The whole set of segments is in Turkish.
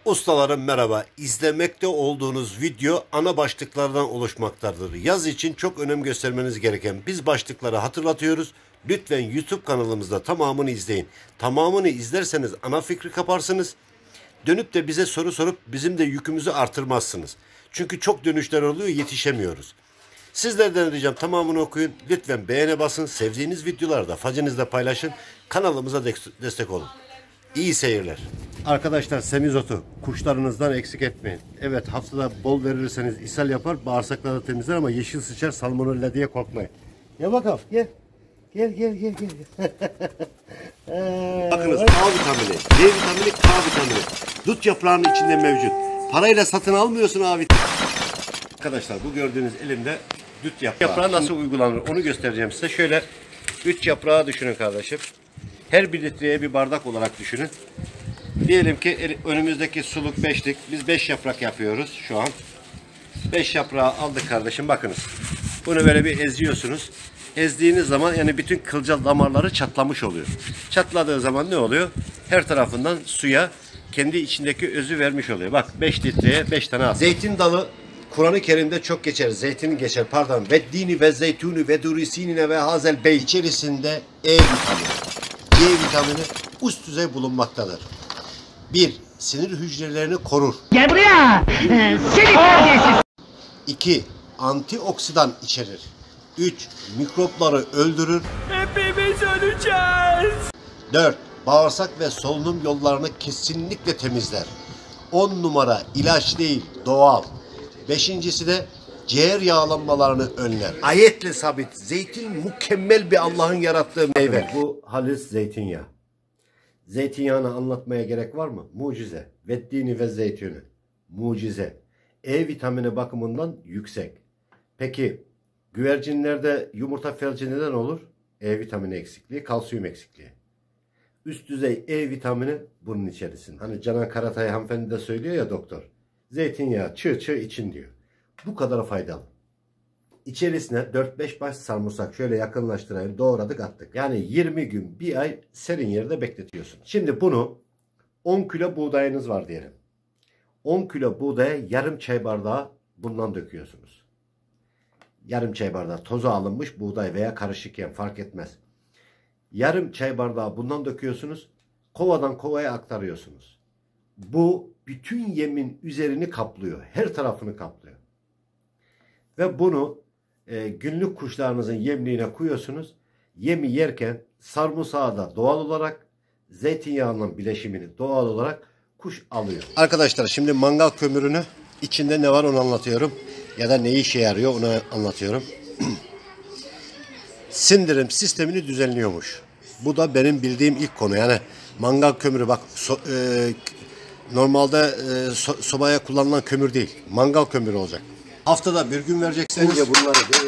Ustalarım merhaba. İzlemekte olduğunuz video ana başlıklardan oluşmaktadır. Yaz için çok önem göstermeniz gereken biz başlıkları hatırlatıyoruz. Lütfen YouTube kanalımızda tamamını izleyin. Tamamını izlerseniz ana fikri kaparsınız. Dönüp de bize soru sorup bizim de yükümüzü artırmazsınız. Çünkü çok dönüşler oluyor, yetişemiyoruz. Sizlerden ricam tamamını okuyun. Lütfen beğene basın. Sevdiğiniz videoları da facinizle paylaşın. Kanalımıza destek olun. İyi seyirler. Arkadaşlar semizotu kuşlarınızdan eksik etmeyin. Evet, haftada bol verirseniz ishal yapar, bağırsakları temizler ama yeşil sıçar, salmonella diye korkmayın. Gel bakalım, gel. Gel. Bakınız A vitamini, D vitamini, K vitamini. Dut yaprağının içinde mevcut. Parayla satın almıyorsun A vitamini. Arkadaşlar bu gördüğünüz elimde dut yaprağı. Yaprağı nasıl uygulanır onu göstereceğim size. Şöyle 3 yaprağı düşünün kardeşim. Her 1 litreye bir bardak olarak düşünün. Diyelim ki önümüzdeki suluk 5'lik. Biz 5 yaprak yapıyoruz şu an. 5 yaprağı aldık kardeşim, bakınız. Bunu böyle bir eziyorsunuz. Ezdiğiniz zaman yani bütün kılcal damarları çatlamış oluyor. Çatladığı zaman ne oluyor? Her tarafından suya kendi içindeki özü vermiş oluyor. Bak 5 litreye 5 tane al. Zeytin dalı Kur'an-ı Kerim'de çok geçer. Zeytin geçer pardon. Ve dini ve zeytuni ve durisinine ve hazel bey içerisinde E vitamini, C vitamini üst düzey bulunmaktadır. 1. Sinir hücrelerini korur. Gel buraya! Seni terbiyesiz! 2. Antioksidan içerir. 3. Mikropları öldürür. Hepimiz öleceğiz! 4. Bağırsak ve solunum yollarını kesinlikle temizler. 10 numara ilaç değil, doğal. 5.'si de ciğer yağlanmalarını önler. Ayetle sabit. Zeytin mükemmel bir Allah'ın yarattığı meyve. Bu halis zeytinyağı. Zeytinyağını anlatmaya gerek var mı? Mucize. Veddini ve zeytini. Mucize. E vitamini bakımından yüksek. Peki güvercinlerde yumurta felci neden olur? E vitamini eksikliği, kalsiyum eksikliği. Üst düzey E vitamini bunun içerisinde. Hani Canan Karatay hanımefendi de söylüyor ya doktor. Zeytinyağı çığ için diyor. Bu kadar faydalı. İçerisine 4-5 baş sarımsak şöyle yakınlaştırayım, doğradık attık. Yani 20 gün, bir ay serin yerde bekletiyorsun. Şimdi bunu 10 kilo buğdayınız var diyelim. 10 kilo buğdaya yarım çay bardağı bundan döküyorsunuz. Yarım çay bardağı tozu alınmış buğday veya karışık yem fark etmez. Yarım çay bardağı bundan döküyorsunuz. Kovadan kovaya aktarıyorsunuz. Bu bütün yemin üzerini kaplıyor. Her tarafını kaplıyor. Ve bunu günlük kuşlarınızın yemliğine koyuyorsunuz. Yemi yerken sarımsağı da doğal olarak, zeytinyağının bileşimini doğal olarak kuş alıyor. Arkadaşlar şimdi mangal kömürünü içinde ne var onu anlatıyorum. Ya da ne işe yarıyor onu anlatıyorum. Sindirim sistemini düzenliyormuş. Bu da benim bildiğim ilk konu. Yani mangal kömürü bak normalde sobaya kullanılan kömür değil. Mangal kömürü olacak. Haftada bir gün vereceksiniz. Önce bunları böyle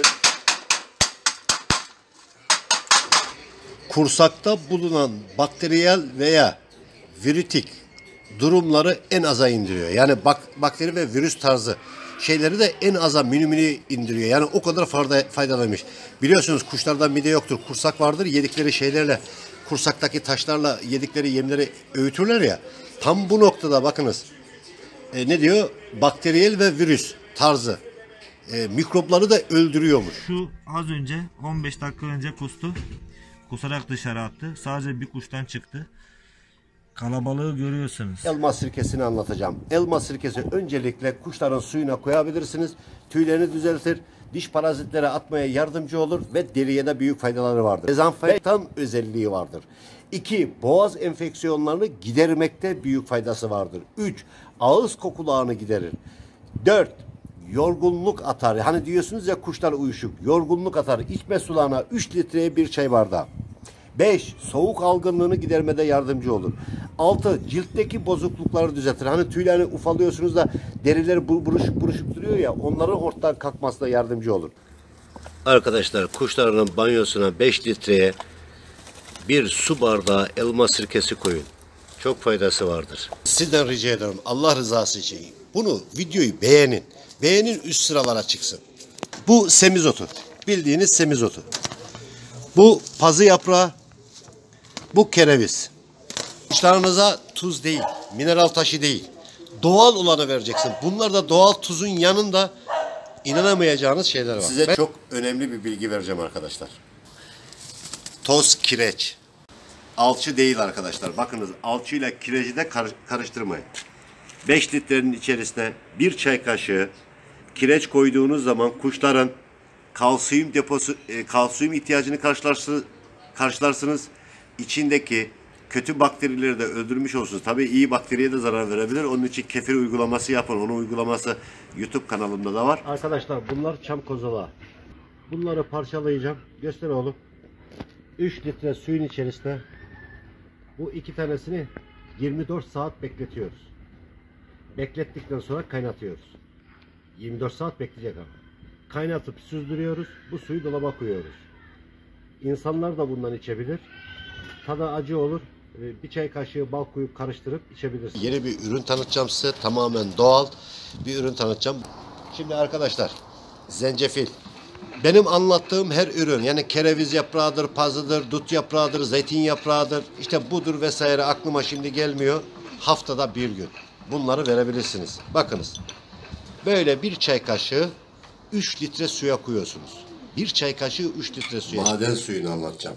kursakta bulunan bakteriyel veya virütik durumları en aza indiriyor. Yani bakteri ve virüs tarzı şeyleri de en aza minimini indiriyor. Yani o kadar faydalıymış. Biliyorsunuz kuşlarda mide yoktur. Kursak vardır. Yedikleri şeylerle, kursaktaki taşlarla yedikleri yemleri öğütürler ya. Tam bu noktada bakınız. Ne diyor? Bakteriyel ve virüs tarzı. Mikropları da öldürüyormuş. Şu az önce 15 dakika önce kustu. Kusarak dışarı attı. Sadece bir kuştan çıktı. Kalabalığı görüyorsunuz. Elma sirkesini anlatacağım. Elma sirkesi öncelikle kuşların suyuna koyabilirsiniz. Tüylerini düzeltir. Diş parazitleri atmaya yardımcı olur ve deriye de büyük faydaları vardır. Dezenfektan özelliği vardır. 2. Boğaz enfeksiyonlarını gidermekte büyük faydası vardır. 3. Ağız kokularını giderir. 4. Yorgunluk atar. Hani diyorsunuz ya kuşlar uyuşuk. Yorgunluk atar. İçme sularına 3 litreye bir çay bardağı. 5. Soğuk algınlığını gidermede yardımcı olur. 6. Ciltteki bozuklukları düzeltir. Hani tüylerini ufalıyorsunuz da derileri buruşuk duruyor ya, onların ortadan kalkmasına yardımcı olur. Arkadaşlar kuşlarının banyosuna 5 litreye bir su bardağı elma sirkesi koyun. Çok faydası vardır. Sizden rica ederim Allah rızası için bunu videoyu beğenin. Beğenin, üst sıralara çıksın. Bu semizotu. Bildiğiniz semizotu. Bu pazı yaprağı. Bu kereviz. Kuşlarınıza tuz değil, mineral taşı değil. Doğal olanı vereceksin. Bunlar da doğal tuzun yanında inanamayacağınız şeyler var. Size çok önemli bir bilgi vereceğim arkadaşlar. Toz kireç. Alçı değil arkadaşlar. Bakınız, alçıyla kireci de karıştırmayın. 5 litrenin içerisine 1 çay kaşığı kireç koyduğunuz zaman kuşların kalsiyum deposu, kalsiyum ihtiyacını karşılarsınız. İçindeki kötü bakterileri de öldürmüş olsunuz. Tabii iyi bakteriye de zarar verebilir. Onun için kefir uygulaması yapın. Onun uygulaması YouTube kanalımda da var. Arkadaşlar bunlar çam kozalağı. Bunları parçalayacağım. Göster oğlum. 3 litre suyun içerisine bu 2 tanesini 24 saat bekletiyoruz. Beklettikten sonra kaynatıyoruz. 24 saat bekleyecek ama. Kaynatıp süzdürüyoruz. Bu suyu dolaba koyuyoruz. İnsanlar da bundan içebilir. Tadı acı olur. Bir çay kaşığı bal koyup karıştırıp içebilirsiniz. Yeni bir ürün tanıtacağım size. Tamamen doğal bir ürün tanıtacağım. Şimdi arkadaşlar, zencefil. Benim anlattığım her ürün, yani kereviz yaprağıdır, pazıdır, dut yaprağıdır, zeytin yaprağıdır, işte budur vesaire, aklıma şimdi gelmiyor. Haftada bir gün bunları verebilirsiniz. Bakınız, böyle bir çay kaşığı 3 litre suya koyuyorsunuz. Bir çay kaşığı 3 litre suya. Maden suyunu anlatacağım.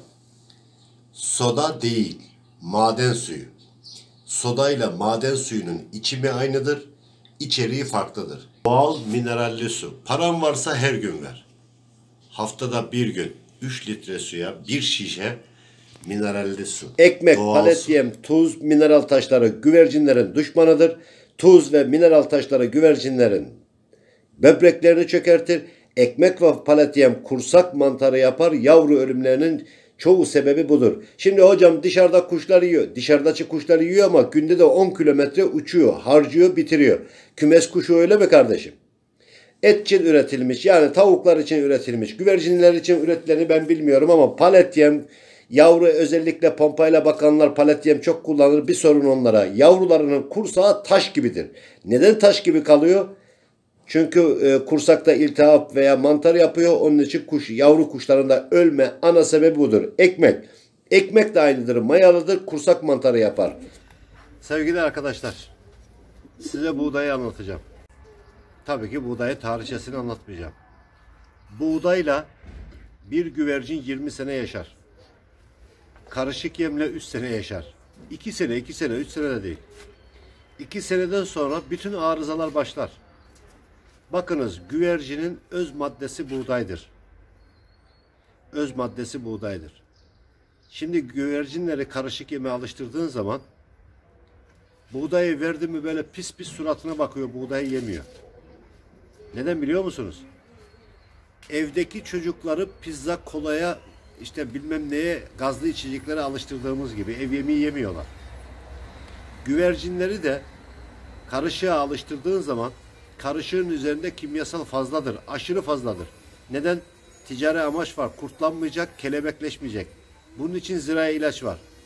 Soda değil, maden suyu. Soda ile maden suyunun içimi aynıdır, içeriği farklıdır. Doğal mineralli su. Paran varsa her gün ver. Haftada bir gün 3 litre suya 1 şişe mineralli su. Ekmek, palet yem, tuz, mineral taşları güvercinlerin düşmanıdır. Tuz ve mineral taşları güvercinlerin böbreklerini çökertir. Ekmek ve palet yem kursak mantarı yapar. Yavru ölümlerinin çoğu sebebi budur. Şimdi hocam dışarıda kuşlar yiyor. Dışarıdaki kuşlar yiyor ama günde de 10 kilometre uçuyor, harcıyor, bitiriyor. Kümes kuşu öyle mi kardeşim? Et için üretilmiş, yani tavuklar için üretilmiş, güvercinler için üretileni ben bilmiyorum ama palet yem, yavru, özellikle pompayla bakanlar palet yem çok kullanır. Bir sorun onlara. Yavrularının kursağı taş gibidir. Neden taş gibi kalıyor? Çünkü kursakta iltihap veya mantar yapıyor. Onun için yavru kuşlarında ölme ana sebebi budur. Ekmek. Ekmek de aynıdır. Mayalıdır. Kursak mantarı yapar. Sevgili arkadaşlar, size buğdayı anlatacağım. Tabii ki buğdayı tarihçesini anlatmayacağım. Buğdayla bir güvercin 20 sene yaşar. Karışık yemle 3 sene yaşar. 2 sene, 3 sene de değil. 2 seneden sonra bütün arızalar başlar. Bakınız, güvercinin öz maddesi buğdaydır. Öz maddesi buğdaydır. Şimdi güvercinleri karışık yeme alıştırdığın zaman buğdayı verdi mi böyle pis pis suratına bakıyor, buğdayı yemiyor. Neden biliyor musunuz? Evdeki çocukları pizza, kolaya, işte bilmem neye, gazlı içeceklere alıştırdığımız gibi ev yemeği yemiyorlar. Güvercinleri de karışığa alıştırdığın zaman karışığın üzerinde kimyasal fazladır, aşırı fazladır. Neden? Ticari amaç var. Kurtlanmayacak, kelebekleşmeyecek. Bunun için zirai ilaç var.